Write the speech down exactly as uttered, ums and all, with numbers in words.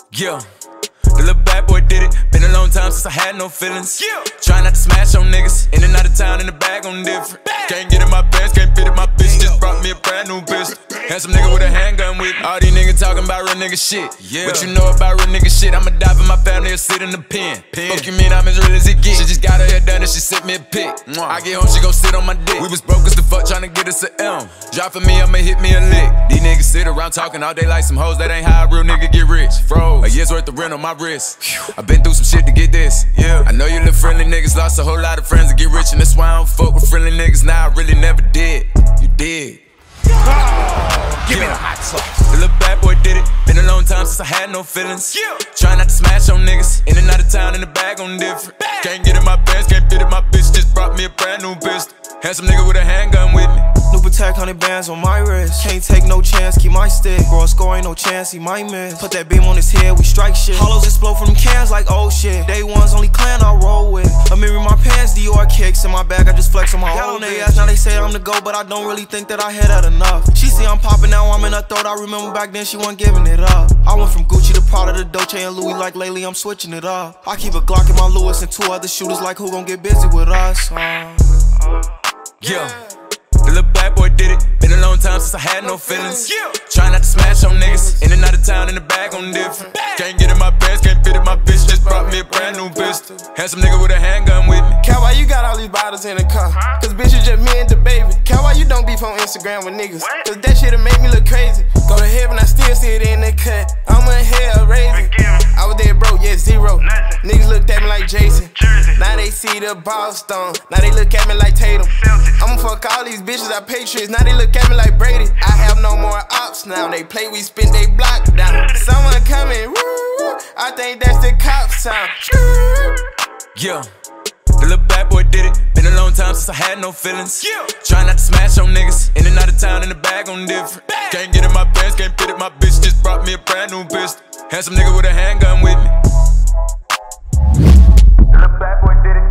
Yeah, the little bad boy did it. Been a long time since I had no feelings. Yeah. Try not to smash on niggas. In and out of town in the bag on different. Bag. Can't get in my pants, can't fit in my bitch. Just brought me a brand new pistol. Handsome nigga with a handgun with me. All these niggas talking about real nigga shit. Yeah. What you know about real nigga shit? I'ma die for my family or sit in the pen. pen. Fuck you mean I'm as real as it gets. She just got her hair done and she sent me a pic. Mwah. I get home, she gon' sit on my dick. We was broke as the fuck tryna get us a M. Drop for me, I'ma hit me a lick. These niggas sit around talking all day like some hoes. That ain't how a real nigga get rich. Froze. A year's worth of rent on my wrist. I been through some shit to get this. Yeah. I know you little friendly niggas lost a whole lot of friends to get rich, and that's why I don't fuck with friendly niggas. Now I really never did. You did. Oh, give yeah. me the hot sauce. The little bad boy did it. Been a long time since I had no feelings. Yeah. Try not to smash on niggas. In and out of town in the bag on different. Bag. Can't get in my pants, can't fit in my bitch. Just brought me a brand new pistol. Handsome nigga with a handgun with me. New Patek, hundred bands on my wrist. Can't take no chance, keep my stick. Bro, score ain't no chance, he might miss. Put that beam on his head, we strike shit. Hollows explode from them cans like oh shit. Day one's only clan I roll with. A mirror in my pants, Dior kicks in my bag, I just flex on my own. Got on their ass, now they say I'm the GOAT, but I don't really think that I hit that enough. She see I'm popping, now I'm in her throat. I remember back then she wasn't giving it up. I went from Gucci to Prada to Dolce and Louis, like lately I'm switching it up. I keep a Glock in my Lewis and two other shooters, like who gon' get busy with us? Uh, yeah. The little bad boy did it. Been a long time since I had no feelings. Yeah. Try not to smash on niggas. In and out of town in the bag on different. Bag. Can't get in my pants, can't fit in my bitch. Just brought me a brand new pistol. Handsome nigga with a handgun with me. Cal, why you got all these bottles in the car? Cause bitch, you just me and the baby. Cal, why you don't beef on Instagram with niggas? Cause that shit'll make me look crazy. Go to heaven, I still see it in the cut. I'm in hell raising. I was there broke, yeah, zero. Nothing. Niggas looked at me like Jason. Jersey. Now they see the Boston. Now they look at me like Tatum. Celtics. I'ma fuck all these bitches, I Patriots. Now they look at me like Brady. I have no more ops now. They play, we spin, they block down. Someone coming, woo. I think that's the cop sound. Yeah. The little bad boy did it. Been a long time since I had no feelings. Yeah. Try not to smash on niggas. In and out of town in the bag on different. Bag. Can't get in my pants, can't fit in my bitch. Just brought me a brand new pistol. Handsome nigga with a handgun with me. The little bad boy did it.